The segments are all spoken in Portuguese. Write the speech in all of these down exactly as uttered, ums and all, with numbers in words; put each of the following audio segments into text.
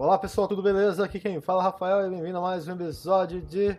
Olá pessoal, tudo beleza? Aqui quem fala é Rafael e bem-vindo a mais um episódio de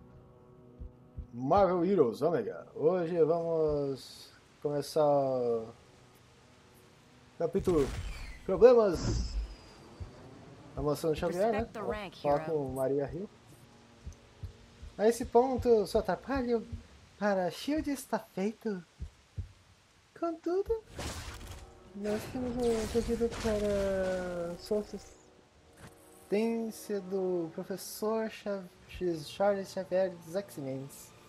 Marvel Heroes Omega. Hoje vamos começar o capítulo Problemas da Mansão Xavier, né? Respect the Vou rank, falar hero. com Maria Hill. A esse ponto, seu atrapalho para a Shield está feito. Contudo, nós temos um pedido para assistência do professor Chav Charles Xavier dos X-Men.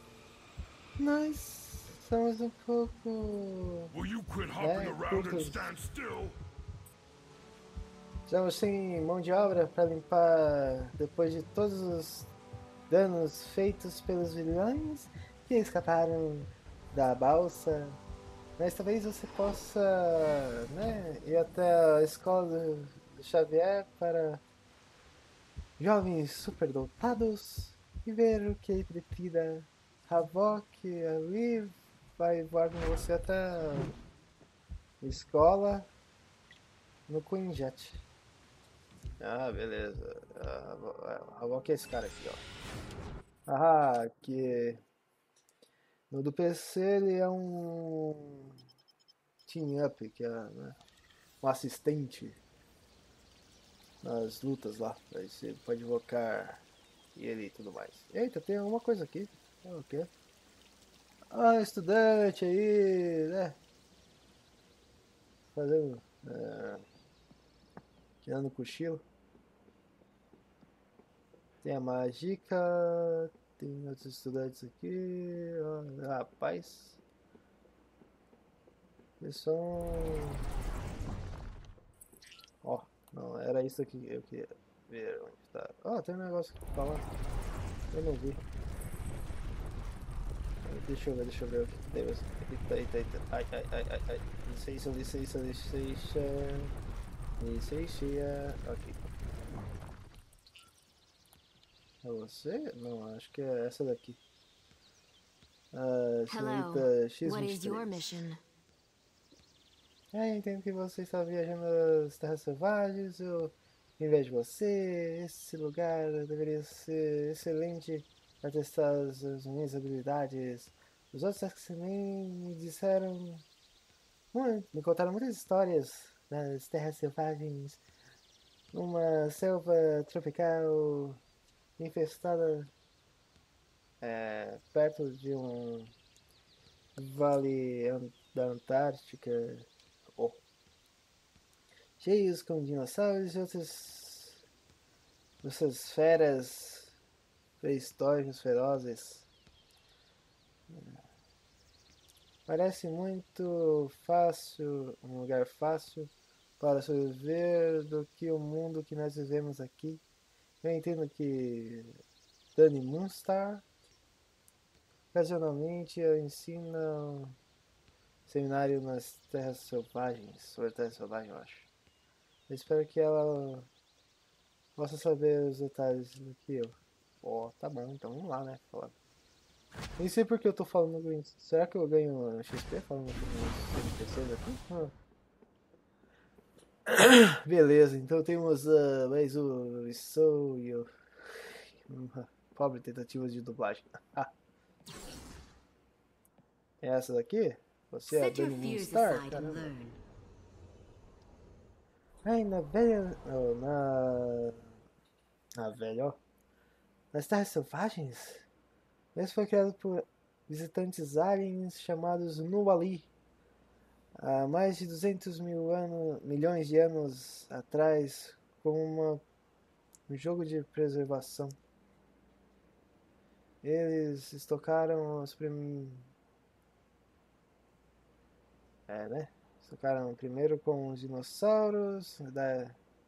Nós somos um pouco, Will you quit hopping né, around and curtos. stand still? Estamos sem mão de obra para limpar depois de todos os danos feitos pelos vilões que escaparam da balsa. Mas talvez você possa, né, ir até a escola do Xavier para jovens superdotados e ver o que ele precisa. Havok ali vai voar com você até a escola no Quinjet. Ah, beleza. Ah, Havok é esse cara aqui, ó. Ah, que no do P C ele é um team up, que é, né, um assistente nas lutas lá. Aí você pode invocar ele e tudo mais. Eita, tem alguma coisa aqui. Ah, o quê? Ah, estudante aí, né? Fazendo. É, tirando cochilo. Tem a Magica. Tem outros estudantes aqui. Ah, rapaz. Eles são. Ó, oh, não, era isso aqui que eu queria ver onde tá. Ó, oh, tem um negócio aqui pra falar. Eu não vi. Deixa eu ver, deixa eu ver o que tem. Eita, eita, eita. Ai, ai, ai, ai, ai. Licença, licença, licença. Licença. Ok. É você? Não, acho que é essa daqui. A Hello. senhorita X What vinte e is your três. mission? É, entendo que você está viajando às Terras Selvagens. Eu, em vez de você, esse lugar deveria ser excelente para testar as, as minhas habilidades. Os outros X-Men me disseram. Muito, me contaram muitas histórias das Terras Selvagens. Uma selva tropical infestada é, perto de um vale da Antártica, oh, cheios com dinossauros e outras, essas feras pré-históricas ferozes. Parece muito fácil, um lugar fácil para sobreviver do que o mundo que nós vivemos aqui. Eu entendo que Dani Moonstar ocasionalmente eu ensino seminário nas Terras Selvagens, sobre Terras Selvagens, eu acho. Eu espero que ela possa saber os detalhes do que eu. Ó, oh, tá bom, então vamos lá, né? Falar. Nem sei porque eu tô falando isso. Será que eu ganho X P falando com os N P Cs aqui? Ah. Beleza, então temos uh, mais o Soul e o. Pobre tentativa de dublagem. É essa daqui? Você é a Set your Dani fears Moonstar? aside and Caramba. learn. Ai, na velha. Oh, na. Na velha, ó. Nas Terras Selvagens? Esse foi criado por visitantes aliens chamados Nuali. Há mais de duzentos mil anos, milhões de anos atrás, como uma, um jogo de preservação. Eles estocaram os prim... É, né? Estocaram primeiro com os dinossauros da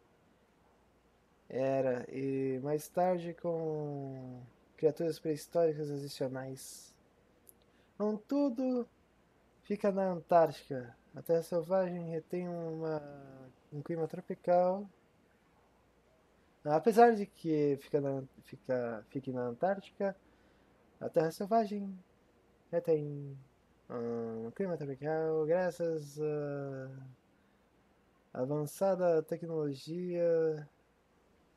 era e mais tarde com criaturas pré-históricas adicionais. Contudo, fica na Antártica. A Terra Selvagem retém uma, um clima tropical. Apesar de que fica na, fica, fique na Antártica, a Terra Selvagem retém um clima tropical graças à avançada tecnologia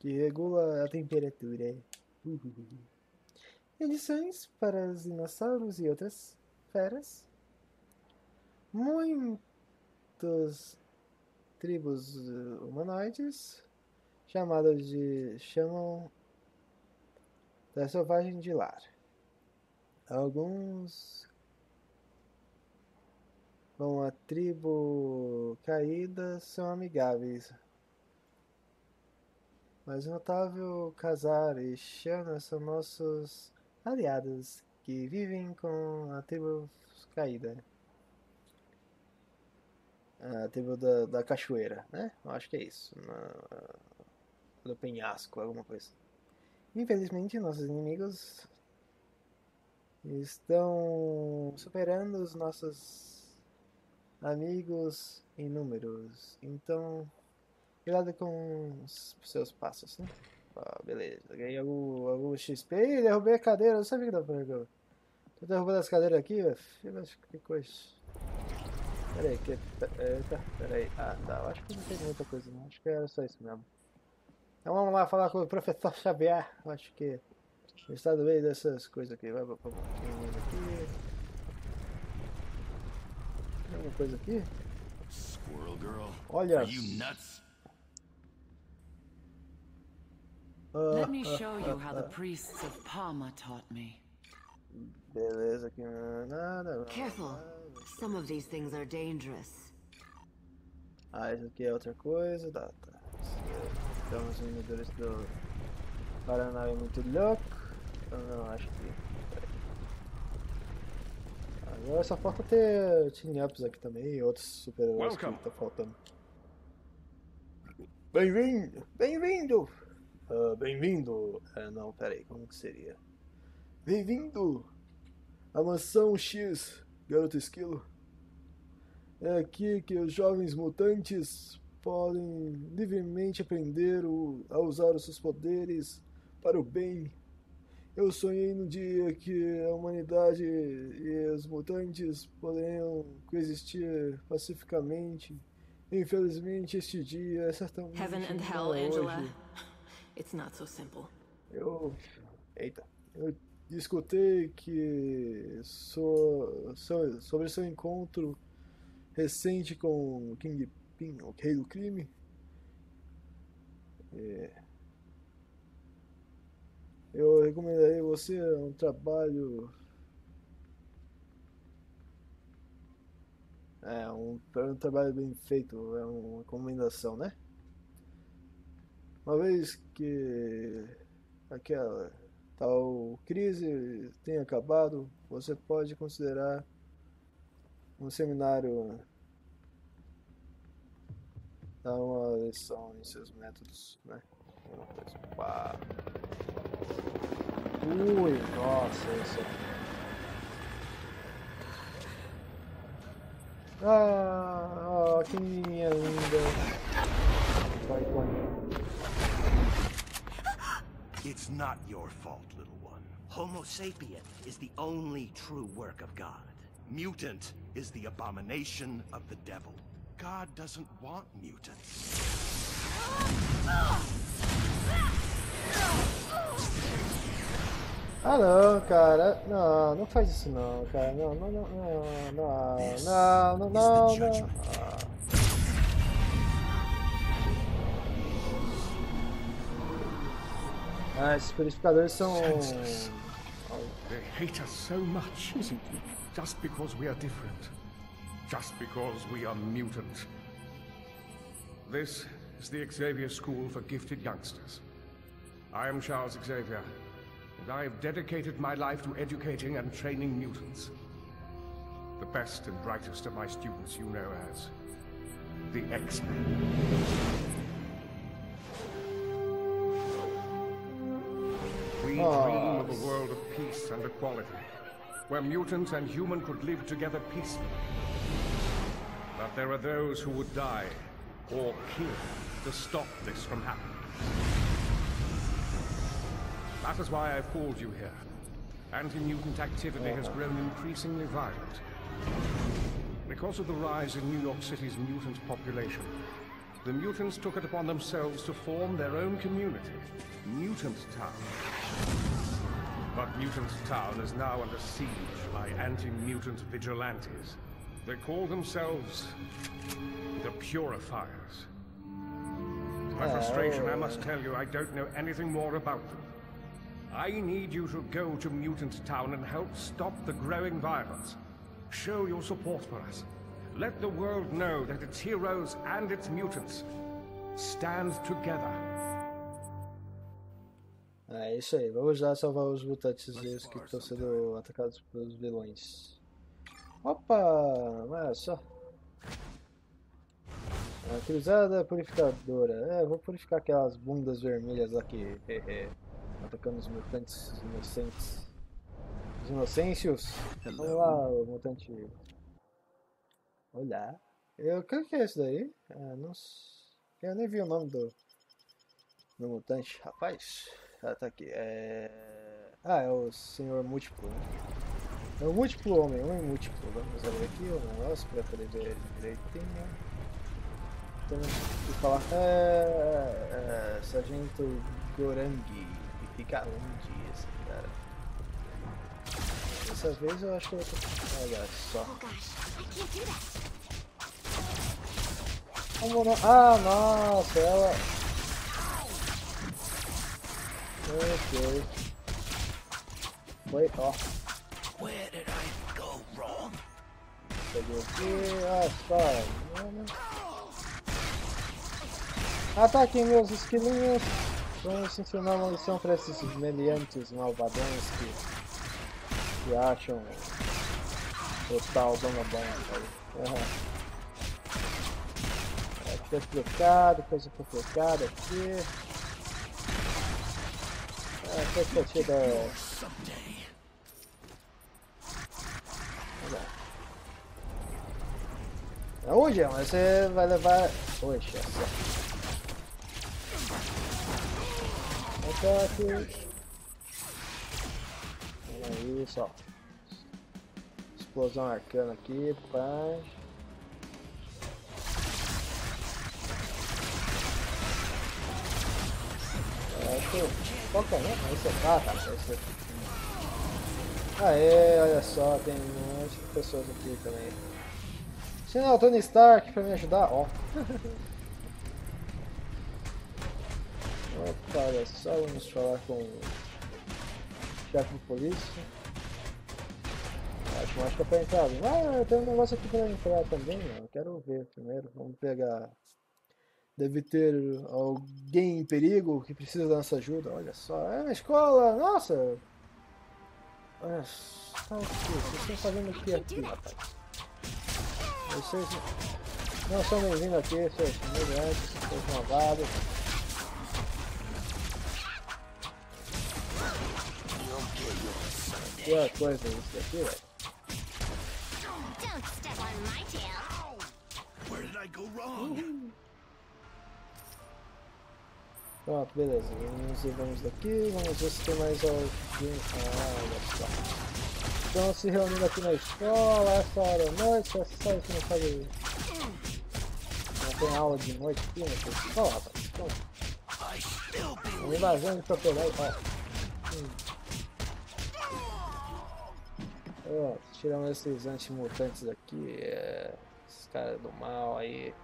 que regula a temperatura. Uhum. Edições para os dinossauros e outras feras. Muitos tribos humanoides chamados de chamam da selvagem de lar. Alguns, como a tribo caída, são amigáveis. Mas o notável Khazar e Shana são nossos aliados que vivem com a tribo caída. A tribo da, da cachoeira, né? Eu acho que é isso. Na, do penhasco, alguma coisa. Infelizmente, nossos inimigos estão superando os nossos amigos em números. Então, cuidado com os seus passos, né? Ah, beleza. Ganhei algum, algum X P. Ih, derrubei a cadeira. Eu sabia que dava pra pegar. Tô derrubando as cadeiras aqui, velho. Que coisa. Pera aí, que... Eita, pera aí. Ah, tá. Eu acho que não tem muita coisa, não. Acho que era só isso mesmo. Então vamos lá falar com o professor Xavier. Eu acho que ele está no meio dessas coisas aqui. Vai pra um pouquinho aqui. Tem alguma coisa aqui? Squirrel girl. Olha. Are you nuts? Let me show you how the priests of Palma taught me. Beleza, aqui não é nada. Careful. Some of these things are dangerous. Ah, isso aqui é outra coisa. Tá, tá. Então os inimigos do Paraná é muito louco. Então não, acho que... Agora só falta ter team-ups aqui também e outros super-heróis que tá faltando. Bem-vindo! Bem-vindo! Uh, Bem-vindo! É, não, peraí, como que seria? Bem-vindo à Mansão X, Garoto Esquilo. É aqui que os jovens mutantes podem livremente aprender a usar os seus poderes para o bem. Eu sonhei no dia que a humanidade e os mutantes poderiam coexistir pacificamente. Infelizmente, este dia é certamente Heaven and não hell, é Angela. hoje. It's not so simple. Eu... Eita. Eu escutei que so, so, sobre seu encontro recente com o Kingpin, o rei do crime. É, eu recomendaria você um trabalho... É, um, um trabalho bem feito, é uma recomendação, né? Uma vez que aquela tal crise tenha acabado, você pode considerar um seminário, dar uma lição em seus métodos, né? Pá. Ui, nossa, isso. Ah, oh, que menininha linda. Vai, vai. It's not your fault, little one. Homo sapien is the only true work of God. Mutant is the abomination of the devil. God doesn't want mutants. Ah não, cara, não, não faz isso não, cara, não, não, não, não, não, não, não, não, não. Ah, esses purificadores são... They hate us so much, just because we are different, just because we are mutant. This is the Xavier School for Gifted Youngsters. I am Charles Xavier, and I have dedicated my life to educating and training mutants. The best and brightest of my students you know as the X-Men. We dream of a world of peace and equality, where mutant and human could live together peacefully. But there are those who would die, or kill, to stop this from happening. That is why I've called you here. Anti-mutant activity has grown increasingly violent. Because of the rise in New York City's mutant population, the mutants took it upon themselves to form their own community, Mutant Town. But Mutant Town is now under siege by anti-mutant vigilantes. They call themselves the Purifiers. To my frustration, I must tell you I don't know anything more about them. I need you to go to Mutant Town and help stop the growing violence. Show your support for us. Let the world know that its heroes and its mutants stand together. É isso aí, vamos lá salvar os mutantes que estão sendo atacados pelos vilões. Opa, olha só. A cruzada purificadora. É, vou purificar aquelas bundas vermelhas lá que é, é, atacando os mutantes inocentes. Os inocêncios. Vamos lá, o mutante. Olá. Eu creio que é esse daí. Ah, não... Eu nem vi o nome do, do mutante. Rapaz. Ah, tá aqui. É... Ah, é o senhor múltiplo. Né? É o múltiplo homem, homem múltiplo. Vamos abrir aqui o negócio para poder ver direitinho. Temos que falar. É, é, Sargento Gorangi. E fica onde esse cara? Dessa vez eu acho que eu vou ter... Olha só. Como não? Ah, nossa, ela. Ok. Foi, ó. Where did I go wrong? Peguei aqui. Ah, só. Ataquem meus esquilinhos. Vamos ensinar uma lição para esses meliantes malvadões que, que acham o tal Dona Bom. Uhum. Aqui é trocado, coisa complicada aqui. Ah, coisa que chega. Aonde é? Você vai levar. Poxa, só. Ataque. Olha isso, ó. Explosão arcana aqui, pá. Qual que é, né? Esse é ah, tá, esse aqui. Aê, olha só, tem um monte de pessoas aqui também. Sinal Tony Stark pra me ajudar, ó. Opa, olha só, vamos falar com o chefe de polícia. Acho, acho que é pra entrar. Ah, tem um negócio aqui pra entrar também, eu quero ver primeiro. Vamos pegar. Deve ter alguém em perigo que precisa da nossa ajuda. Olha só, é na escola, nossa! Olha só o que vocês estão fazendo aqui, aqui, rapaz. Vocês não são bem-vindos aqui, seus imigrantes, seus malvados. Pior coisa isso aqui, velho. Where did I go wrong? Pronto, beleza. Vamos, vamos daqui, vamos ver se tem mais alguém. Ah, olha só. Estão se reunindo aqui na escola, essa hora da noite, essa hora que não sabe. Não tem aula de noite aqui na escola, rapaz. Então, uma invasão de propriedade, ó. Hum. Ó, tiramos esses antimutantes aqui, é, esses caras do mal aí.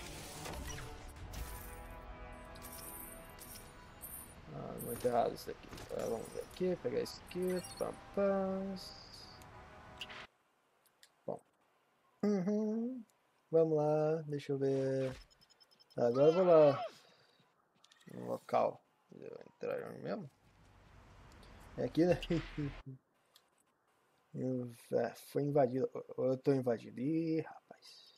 Ah, muito errado isso daqui. Ah, vamos ver aqui, pegar isso aqui. Pam, pam. Bom. Uhum. Vamos lá, deixa eu ver. Agora eu vou lá no local. Eu entrar mesmo? É aqui, né? Eu, é, foi invadido. Eu tô invadido. Ih, rapaz.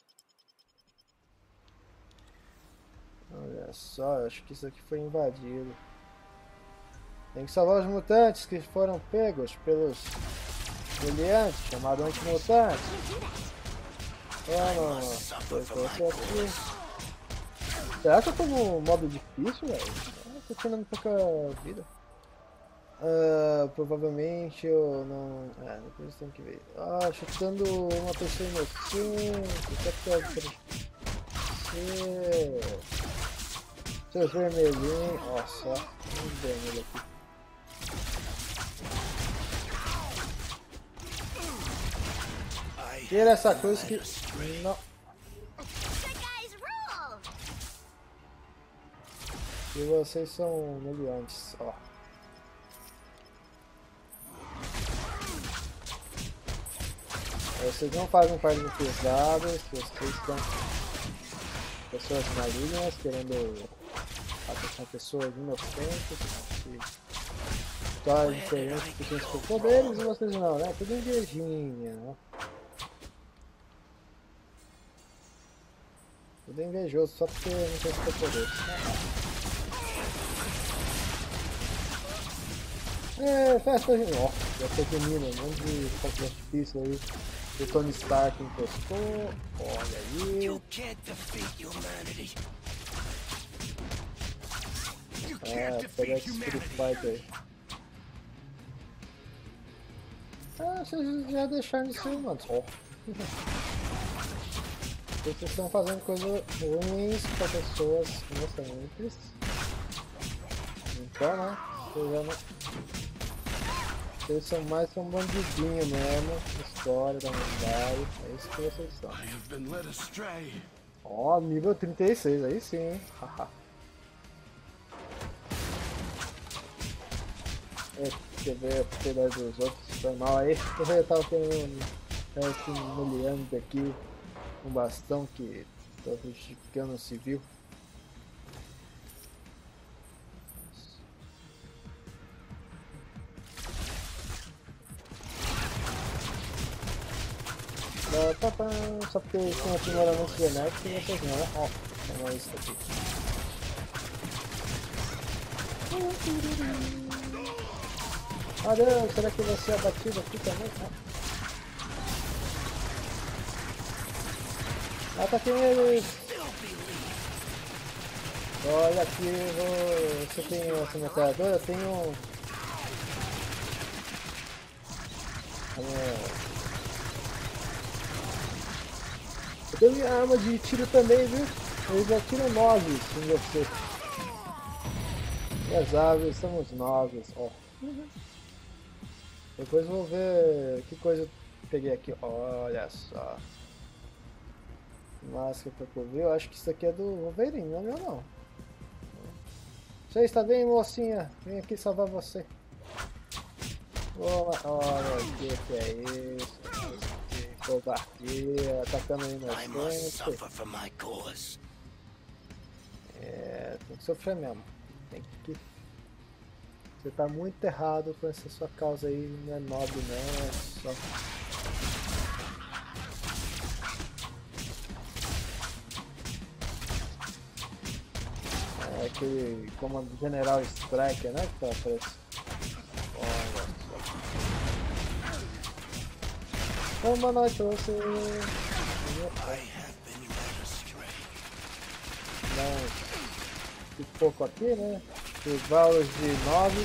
Olha só, acho que isso aqui foi invadido. Tem que salvar os mutantes que foram pegos pelos meliantes, chamados antimutantes. Vamos, você aqui. Será que eu tô no modo difícil, velho? Ah, tô tirando pouca vida. Uh, provavelmente eu não. Ah, depois tem que ver. Ah, chutando uma pessoa inocente. E... seus vermelhinhos. Nossa, um vermelho aqui. Tira essa coisa que... não. E vocês são humilhantes, ó. Vocês não fazem parte do pesadas, vocês são pessoas malignas, querendo atacar pessoas inocentes, que só diferentes pequenos por poderes, e vocês não, né? Tudo invejinha, né? Tudo invejoso, só porque não tem superpoderes. É, festa de... ó, festa junina, um monte de fogo artifício aí. O Tony Stark encostou, olha aí. Ah, pegar esse Street Fighter aí. Ah, vocês já deixaram isso aí, mano. Ó. Vocês estão fazendo coisas ruins para pessoas inocentes. Então, né? Vocês já não... Vocês são mais que um bandidinho mesmo, história da humanidade, é isso que vocês são. Ó, oh, nível trinta e seis, aí sim, hein? É, você vê a propriedade dos outros, foi mal aí. Eu tava tendo esse humilhante aqui, um bastão que tô justificando o civil. Tá, tá, só porque eles têm aprimoramento genético e vocês não, né? Ó, toma isso aqui. Ah, Deus, será que vai ser abatido aqui também? Ah, ataquem eles! Olha aqui, vou... você tem essa metralhadora? Eu tenho... a minha... eu tenho minha arma de tiro também, viu? Eles atiram nove em você. E as aves, somos nove, ó. Uhum. Depois vou ver que coisa eu peguei aqui. Olha só. Máscara pra cobrir. Eu acho que isso aqui é do Wolverine, não é meu não. Você está bem, mocinha? Vem aqui salvar você. Olha, olha o que, que é isso. Covardia, atacando aí na frente. É, tem que sofrer mesmo. Tem que... você tá muito errado com essa sua causa aí, não é nobre não, é só... é aquele comando General Striker, né, que tá aparecendo. Olha só. Então, boa noite pra você. Dá um pouco aqui, né? Os valores de nove.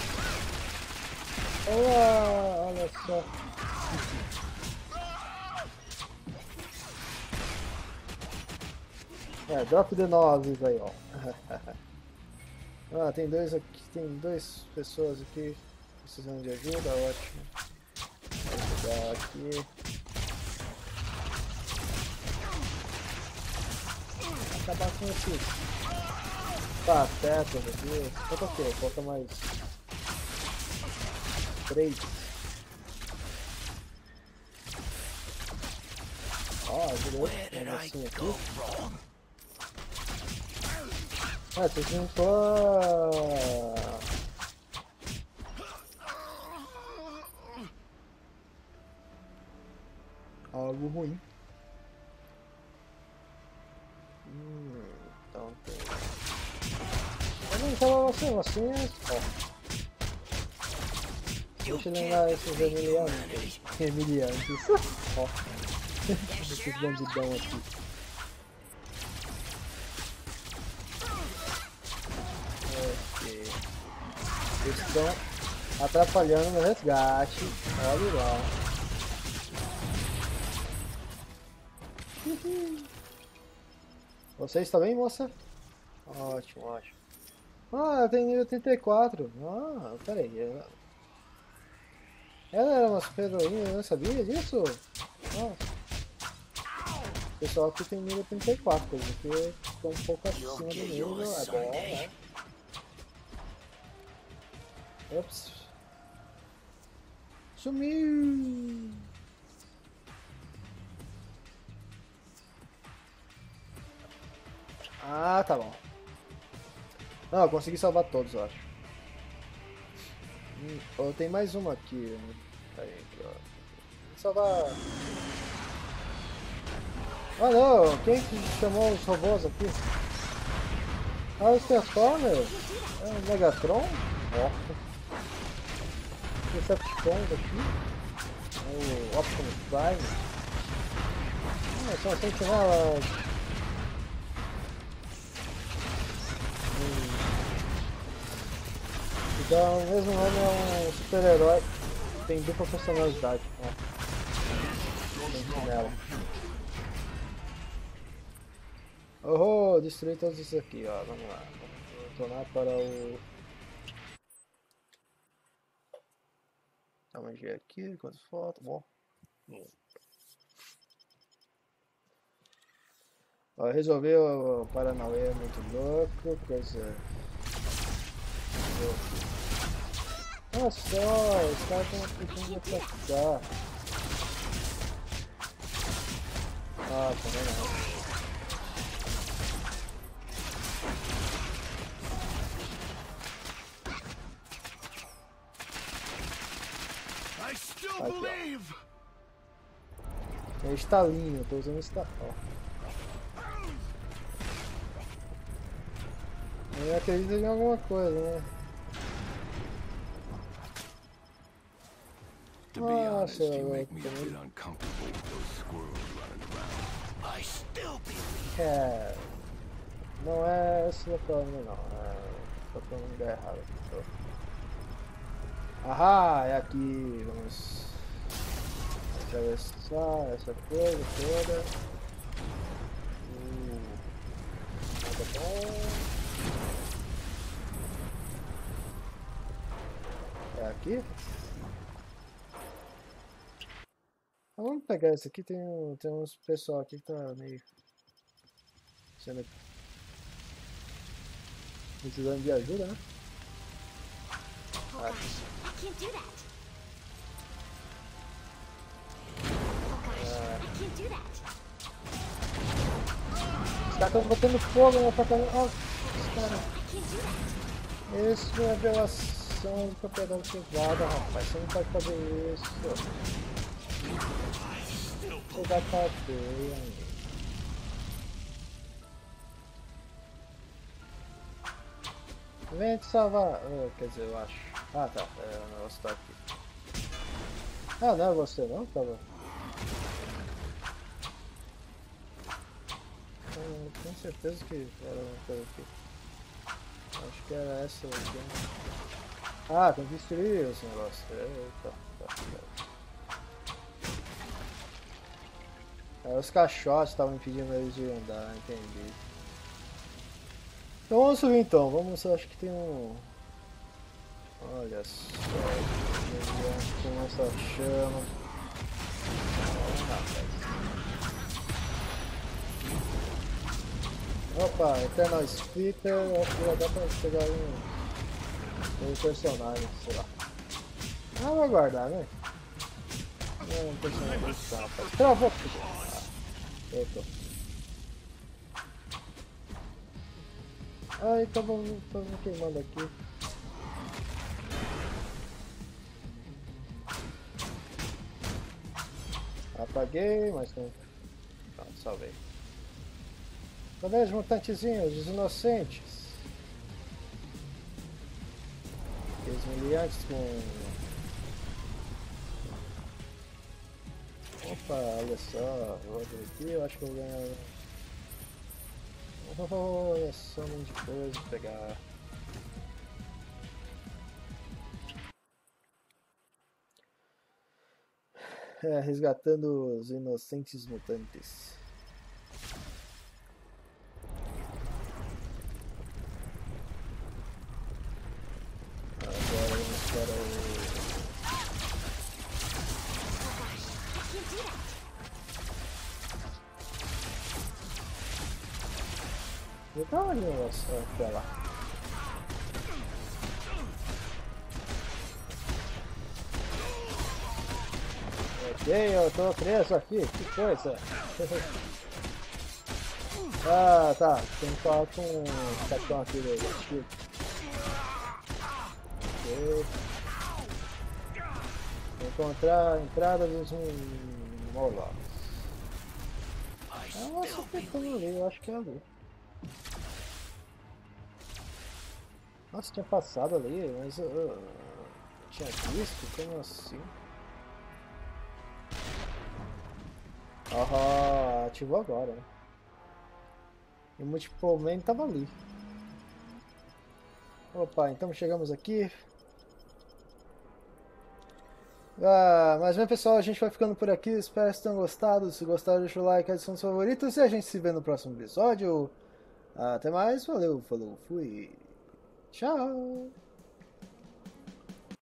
Olha, olha só. É, drop de nove aí, ó. Ah, tem dois aqui, tem duas pessoas aqui precisando de ajuda, ótimo. Vou ajudar aqui. Acabar com esses patetas aqui. Falta o quê? Falta mais três. Ó, virou um assim aqui. Ah, você juntou algo ruim. Hum, então tem. Vamos falar assim, assim, ó. Deixa eu lembrar esses remiliantes. Remiliantes. Ó. Esses bandidão aqui. Ok. Eles estão atrapalhando meu resgate. Olha lá. Você está bem, moça? Ótimo, ótimo. Ah, ela tem nível trinta e quatro. Ah, peraí. Ela, ela era uma super heroína, eu não sabia disso? Nossa. O pessoal aqui tem nível trinta e quatro, coisa que estou um pouco acima do nível. É bom, né? Ops. Sumiu! Ah, tá bom. Não, eu consegui salvar todos, eu acho. Hum, oh, tem mais uma aqui. Né? Aí, aqui, ó. Vou salvar. Ah não, quem que chamou os robôs aqui? Ah, o Transformer? É o Megatron? Ó. Decepticons aqui. O Optimus Prime. Ah, são sentinelas. Hum. Então, o mesmo nome é um super-herói. Tem dupla personalidade. Ó. Sentinela. Oh, destruí todos isso aqui, ó. Vamos lá. Vamos retornar para o. Dá uma G aqui, quantas fotos? Bom. Ó, resolveu o Paranauê muito louco, coisa. Olha só, os caras estão tentando atacar. Ah, também não. Aqui, é estalinho, tô usando estalinho. Eu acredito em alguma coisa, né? Nossa, eu é, não é esse local ainda não, é, tô falando lugar errado aqui, tô. Ahá, é aqui, vamos atravessar essa coisa toda. Uh, nada bom. É aqui? Ah, vamos pegar esse aqui, tem, um, tem uns pessoal aqui que tá meio sendo precisando de ajuda, né? Oh gosh, I can't do that. Oh gosh, I can't do that. Os caras estão botando fogo no apartamento. Oh, os caras. Isso é violação de propriedade privada, rapaz. Você não pode fazer isso. Você vai cadeia, amigo. Vem te salvar. Oh, quer dizer, eu acho. Ah, tá. É, o negócio tá aqui. Ah, não é você não? Tá bom. Eu tenho certeza que era uma coisa aqui. Acho que era essa aqui. Ah, tem que destruir esse negócio. Eita, tá, tá. É, os caixotes estavam impedindo eles de andar, entendi. Então vamos subir então, vamos, acho que tem um... Olha só, com essa chama. Opa, Eternal Splitter, acho que já dá pra pegar um, um personagem, sei lá. Ah, vou guardar, né? Não é um personagem muito tá, rapaz. Travou! Ah, eu tô. Ai, tá bom, tô me queimando aqui. Apaguei, mas não. Pronto, salvei. Cadê os mutantezinhos, os inocentes? Aqueles miliantes com... Opa, olha só, vou abrir aqui, eu acho que eu vou ganhar... Oh, olha só um monte de coisa pra pegar. É, resgatando os inocentes mutantes. Eu tava ali, nossa, pra lá. Ok, eu tô preso aqui, que coisa. Ah, tá, tem que falar com o capitão aqui do Shield. Ok. Encontrar a entrada dos Morlocks. Ah, nossa, tentando ali, eu acho que é ali. Nossa, tinha passado ali, mas eu, eu tinha visto? Como assim? Ah, ativou agora, né? E o Multiple Man tava ali. Opa, então chegamos aqui. Ah, mas bem pessoal, a gente vai ficando por aqui. Espero que vocês tenham gostado. Se gostaram, deixa o like, adição dos favoritos. E a gente se vê no próximo episódio. Até mais, valeu, falou, fui. Tchau!